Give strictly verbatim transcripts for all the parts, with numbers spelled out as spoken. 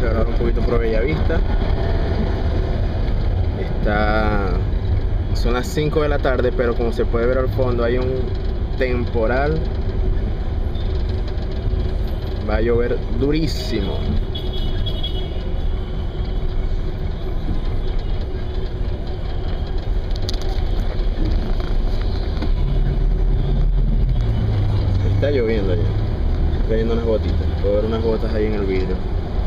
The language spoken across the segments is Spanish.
a grabar un poquito por Bellavista. Está, son las cinco de la tarde, pero como se puede ver al fondo hay un temporal. Va a llover durísimo. Está lloviendo ya. Está cayendo unas gotitas. Puedo ver unas gotas ahí en el vidrio.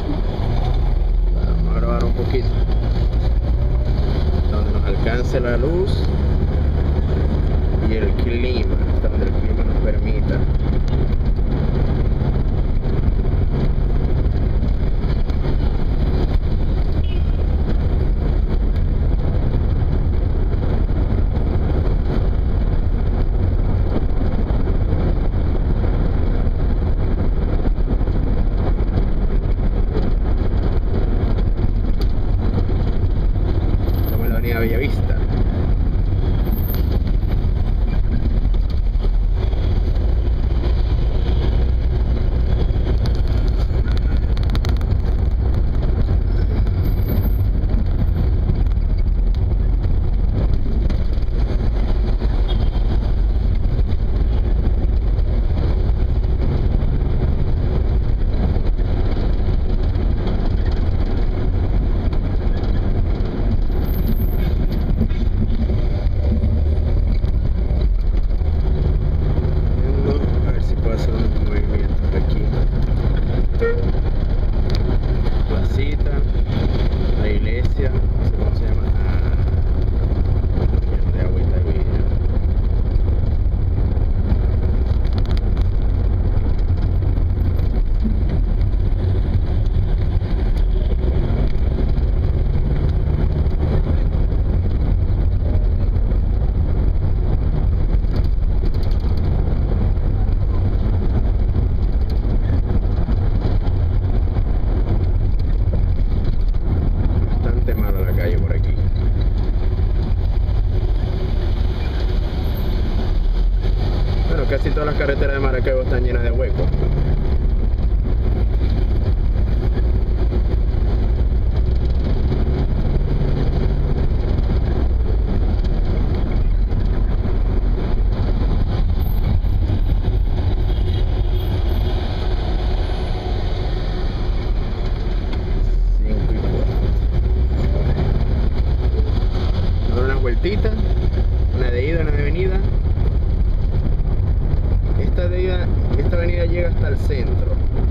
Vamos a grabar un poquito donde nos alcance la luz y el clima, hasta donde el clima nos permita. Bellavista. Placita, la iglesia, no sé cómo se llama, ah, de agüita de vidrio. Mala la calle por aquí. Bueno, casi todas las carreteras de Maracaibo están llenas de huecos. Vueltita, una de ida, una de venida. Esta de ida, esta avenida llega hasta el centro,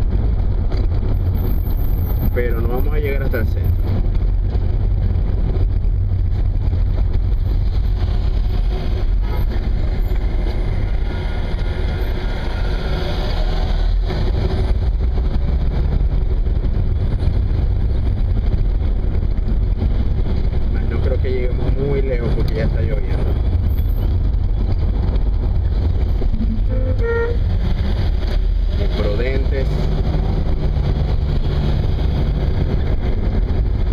pero no vamos a llegar hasta el centro. No creo que lleguemos muy lejos porque ya está lloviendo. Imprudentes.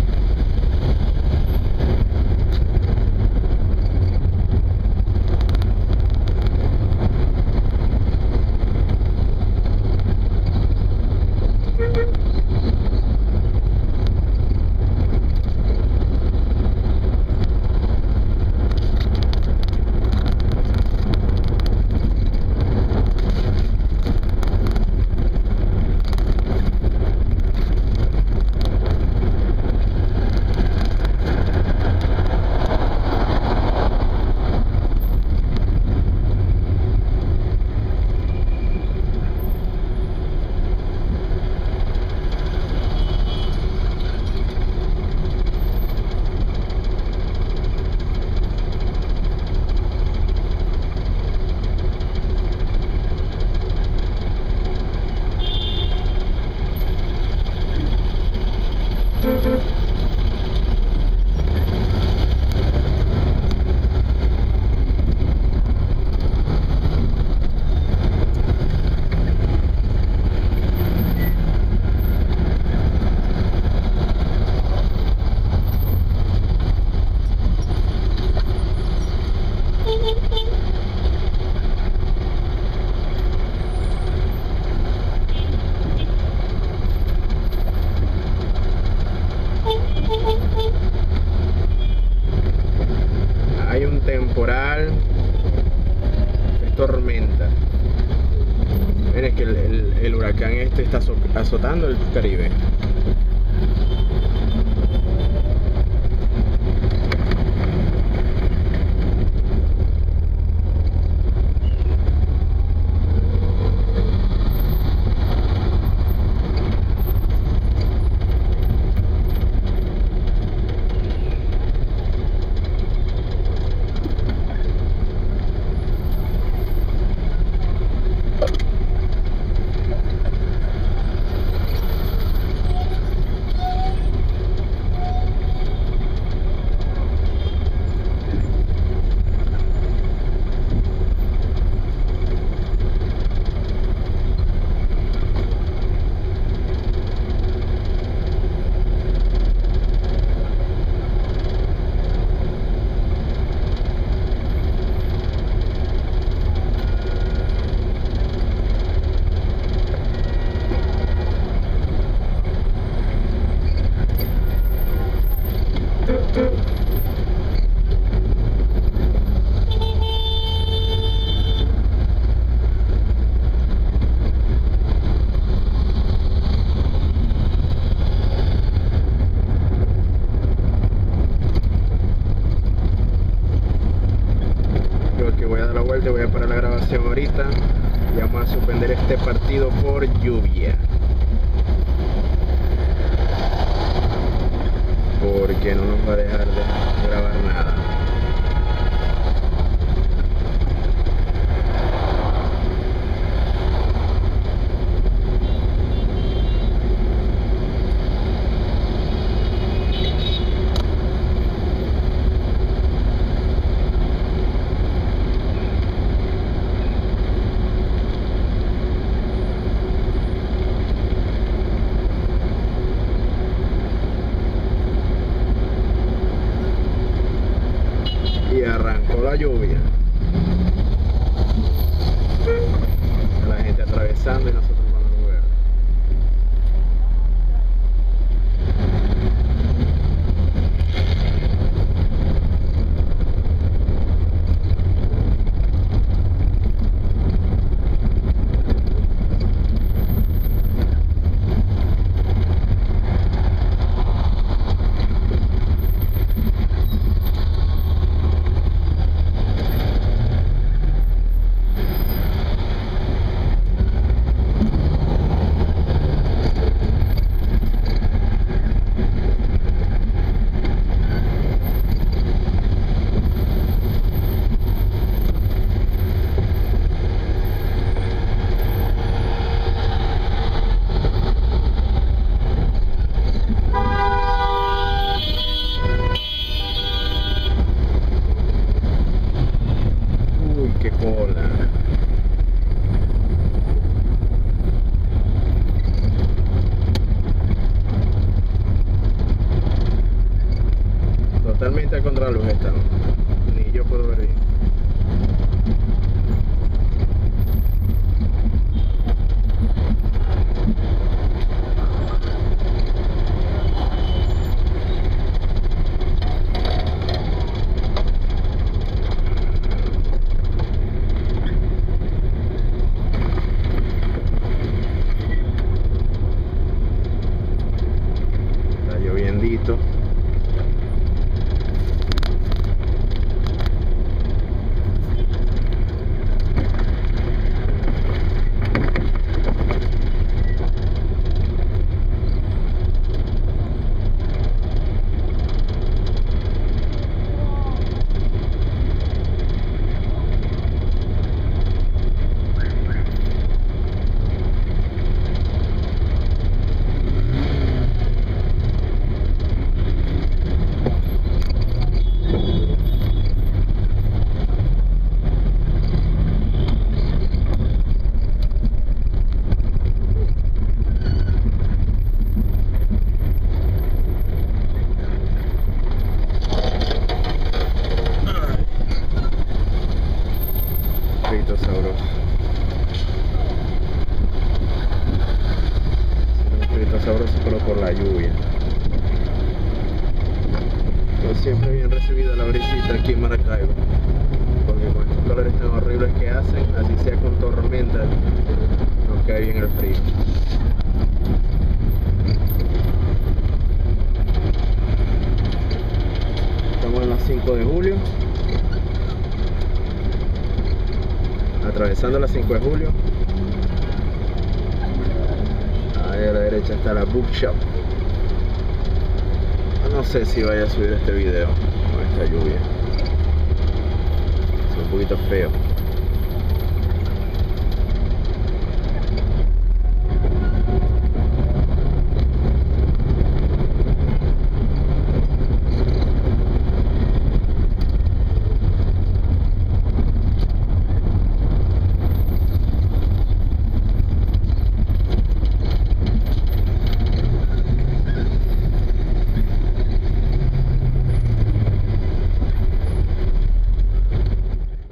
el huracán este está azotando el Caribe. Voy a parar la grabación ahorita y vamos a suspender este partido por lluvia, porque no nos va a dejar de grabar nada. Arrancó la lluvia, la gente atravesando y nosotros con el lugar. Qué cola. Totalmente a contraluz estamos. Ni yo puedo ver bien. Sabroso, pero por la lluvia. Pero siempre bien recibida la brisita aquí en Maracaibo, porque con estos colores tan horribles que hacen, así sea con tormenta, nos cae bien el frío. Estamos en las cinco de julio, atravesando las cinco de julio. Ahí a la derecha está la bookshop. No sé si vaya a subir este video con esta lluvia. Es un poquito feo.